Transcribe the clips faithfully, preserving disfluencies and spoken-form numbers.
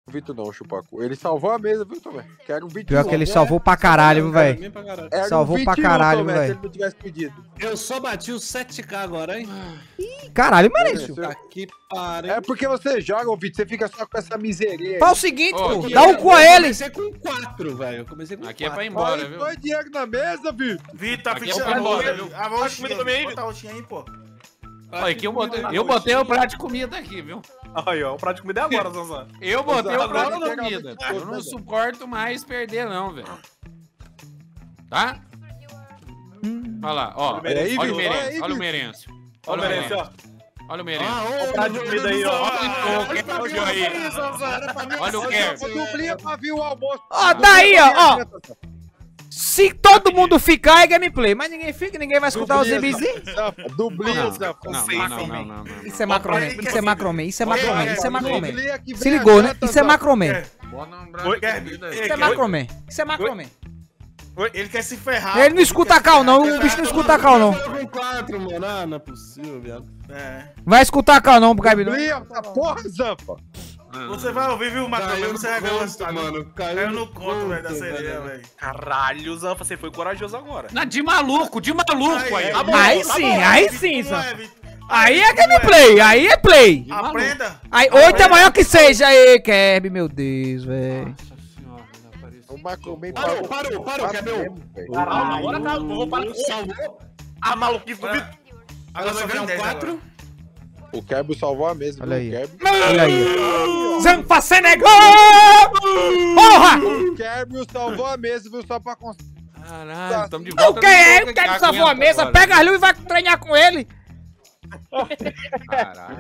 Vitor não, Chupacu. Ele salvou a mesa, viu, Tomé? Quero um vídeo. Pior que ele salvou pra caralho, viu, velho? Salvou pra caralho, Tomé, se velho. ele não tivesse pedido. Eu só bati os sete K agora, hein? Caralho, Maurício. Tá que pariu. É porque você joga, ô Vitor, você fica só com essa miseria. Faz o seguinte, Ô, pô. aqui Dá é- um cu a Eu ele. comecei com quatro, velho. Eu comecei com Aqui é pra ir quatro. embora, viu? Dois dinheiro na mesa, Vitor. Vitor, Aqui ficha é pra embora, viu? a roxinha aí, bota a roxinha aí, pô. Olha, aqui eu botei, eu botei o prato de comida aqui, viu? Aí, ó, o prato de comida é agora, Zanzan. Eu botei o Agora prato de literalmente comida. todo, Eu não né, suporto mais perder, não, velho. Tá? Olha lá, ó. Olha aí, Olha o Vitor, olha merenço, aí, olha o Vitor. merenço. Olha o merenço, ó. Olha o merenço. O prato de comida aí, ó. Olha o Kevin aí. Olha o Kevin. Dublinha pra vir o almoço. Ó, tá aí, ó, ó. Se todo mundo ficar, é gameplay. Mas ninguém fica, ninguém vai escutar os zimbizinhos. Dublinha, Não, Zé. não, não, não, não, não, não. Isso é macromê, isso é macromê, isso é macromê, isso é macromê. Dublinha que Se vem ligou, né? adianta, Isso é Zé. macromê. Bota um Oi, prato de Gabi. comida Isso é aí. macromê. Isso é macromê. Ele quer se ferrar. Ele não escuta cal, não. O bicho não escuta cal, não. Eu com quatro, mano. Ah, não é possível, viado. É. Vai escutar cal, não, Gabi. não. Dublinha, essa porra, Zampa. Você vai ouvir, viu, Macron? Caiu Você no vai conto, gostar, mano. Caiu no conto, velho, da conto, sereia, velho. velho. Caralho, Zanfa, você foi corajoso agora. Não, de maluco, de maluco aí. tá bom, Aí tá sim, bom, aí Vitor, sim, como Zanfa. é, Vitor? Aí é gameplay, aí é play. Aprenda. Aí oito é maior que seis. Aí, Kerb, meu Deus, velho. Nossa senhora, não apareceu. O Macromê Parou, parou, parou, que é meu. Caralho, agora tá, eu vou parar. Salvou. A maluquice do Vitor. Agora vai virar um quatro. O Kerbo salvou a mesa, Olha viu? aí. O Kerbo. Olha aí. Zampa Senegal! Porra! O Kerbo salvou a mesa, viu? Só pra constar. Caralho, estamos de O volta. que é? O Kerb salvou a mesa. Pega a luz e vai treinar com ele. Caralho.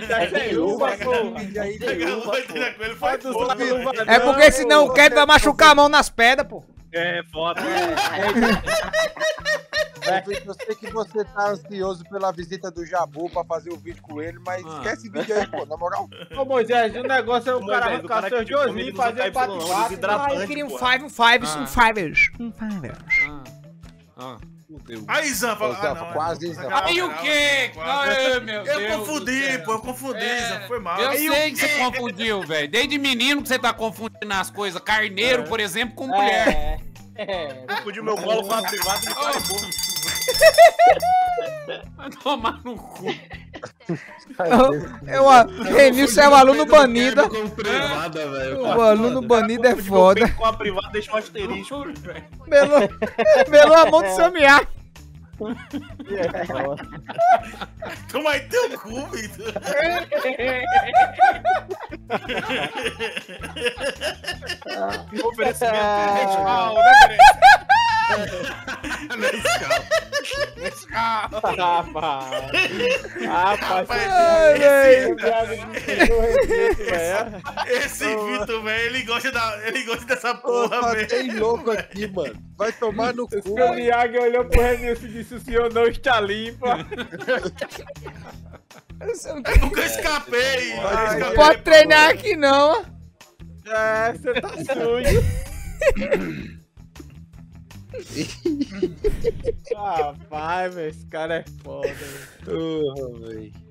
Foi É porque senão o Kerb vai machucar a mão nas pedras, pô. É, foda. Ô, Vitor, eu sei que você tá ansioso pela visita do Jabu pra fazer o vídeo com ele, mas Ah. esquece esse vídeo aí, pô, na moral. Ô Moisés, o negócio é o Moisés, cara o arrancar cara seus que come dozinhos e não fazer sai o quatro pelo quatro. nome, desidratante. Ah, eu queria um porra. five, um fives, Ah. um fivers. Um fivers. Ah, ah. Aí, Zanfa. Ô, Zanfa, quase, hein, Zanfa. Aí o quê? Ai, meu Deus. Eu confundi, do céu. pô, eu confundi, É, Zanfa, foi mal. Eu Aí o sei que você quê? confundiu, velho. Desde menino que você tá confundindo as coisas. Carneiro, por exemplo, com mulher. Confundi meu colo com a privada e acabou. Vai tomar no cu. Eu, Renilson é um aluno banido. Com privada, velho. O aluno banido é foda. Com a privada deixa um asterisco. Melou, melou a mão do seu miar. Toma aí teu cu, Vitor. Oferecimento Nescau, né, Rapaz. Rapaz. Ai, velho. Esse Vitor, velho, ele gosta da, ele gosta dessa Pô, porra, tá velho. bem louco aqui, mano. Vai tomar no cu. O Miyagi olhou pro Renilson e disse: o senhor não está limpo. Nunca escapei. nunca Ai, escapei, Pode pô. treinar aqui não. É, você tá sujo. Rapaz, velho, esse cara é foda, velho. Porra, velho.